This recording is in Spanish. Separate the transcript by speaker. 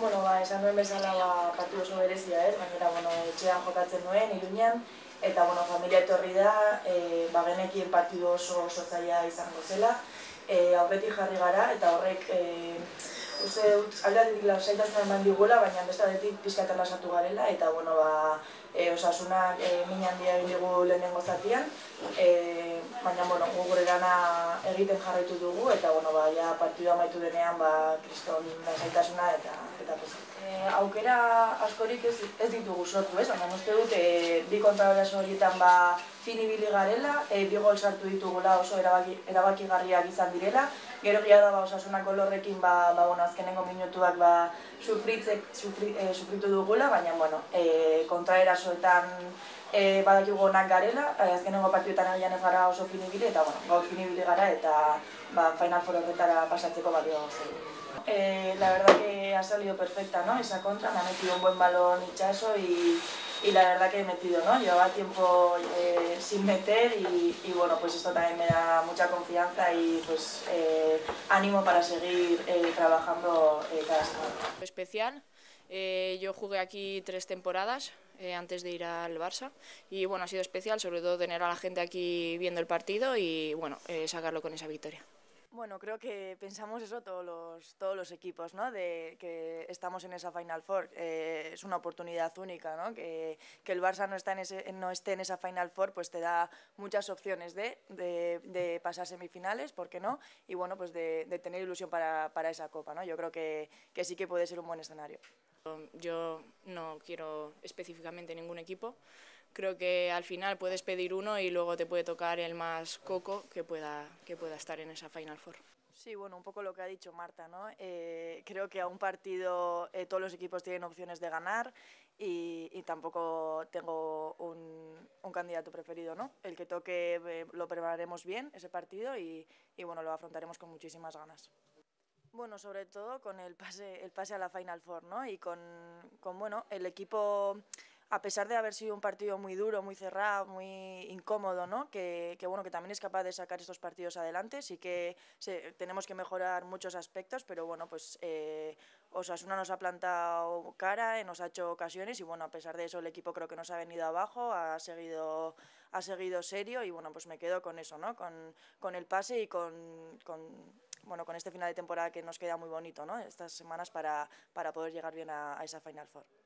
Speaker 1: Bueno, esan duen bezala partidu oso berezia, gainera, etxean jokatzen nuen, Iruñan, eta, familia etorri da, genekien partidu oso zaila izango zela, aurretik jarri gara, eta horrek, uste dut, aldeatik lasaitasuna eman digula, baina beste aldetik pixka eta lasatu garela, eta, Osasunak min handia egin dugu lehenengo zatian, baina, gu gure lana egiten jarraitu dugu, eta, ja partidua amaitu denean, kriston lasaitasuna eta pozik. Aukera askorik ez ditugu sortu, baina uste dut, bi kontraeraso horietan fin ibili garela, bi gol sartu ditugula oso erabakigarriak izan direla, gero gila da Osasunako lorrekin azkenengo minutuak sufritu dugula, baina kontraerasoetan badakigu onak garela, azkenengo partioetan egian ez gara oso fin ibili, eta gaur fin ibili gara eta Final Four horretara pasatzeko balio zego. La verdad que ha salido perfecta, ¿no? Esa contra, me ha metido un buen balón Itxaso y la verdad que he metido, ¿no? Llevaba tiempo sin meter y pues esto también me da mucha confianza y pues ánimo para seguir trabajando cada semana.
Speaker 2: Especial, yo jugué aquí 3 temporadas antes de ir al Barça y ha sido especial, sobre todo tener a la gente aquí viendo el partido y sacarlo con esa victoria.
Speaker 1: Bueno, creo que pensamos eso todos los equipos, ¿no? De que estamos en esa Final Four. Es una oportunidad única, ¿no? Que el Barça no esté en esa Final Four, pues te da muchas opciones de pasar semifinales, ¿por qué no? Y pues de tener ilusión para esa copa, ¿no? Yo creo que sí que puede ser un buen escenario.
Speaker 2: Yo no quiero específicamente ningún equipo. Creo que al final puedes pedir uno y luego te puede tocar el más coco que pueda estar en esa Final Four.
Speaker 1: Sí, un poco lo que ha dicho Marta, ¿no? Creo que a un partido todos los equipos tienen opciones de ganar y tampoco tengo un candidato preferido, ¿no? El que toque lo prepararemos bien, ese partido, y lo afrontaremos con muchísimas ganas. Bueno, sobre todo con el pase a la Final Four, ¿no? Y con el equipo, a pesar de haber sido un partido muy duro, muy cerrado, muy incómodo, ¿no? Que también es capaz de sacar estos partidos adelante. Sí que tenemos que mejorar muchos aspectos, pero Osasuna nos ha plantado cara, nos ha hecho ocasiones y a pesar de eso el equipo creo que nos ha venido abajo, ha seguido serio y pues me quedo con eso, ¿no? Con el pase y con este final de temporada que nos queda muy bonito, ¿no? Estas semanas para poder llegar bien a esa Final Four.